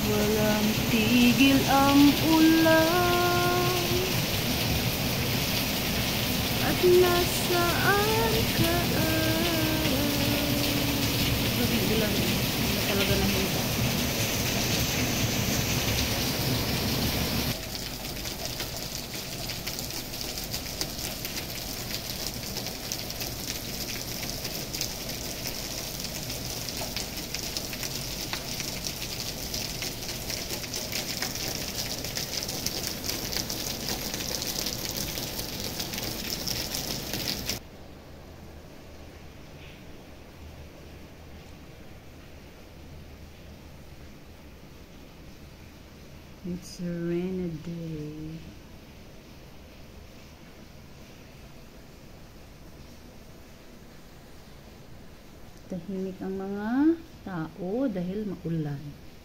Walang tigil ang ulan. At nasaan ka ay? Grabe ulan. Hindi talaga nahinta. It's a rainy day. Tahimik ang mga tao dahil maulan.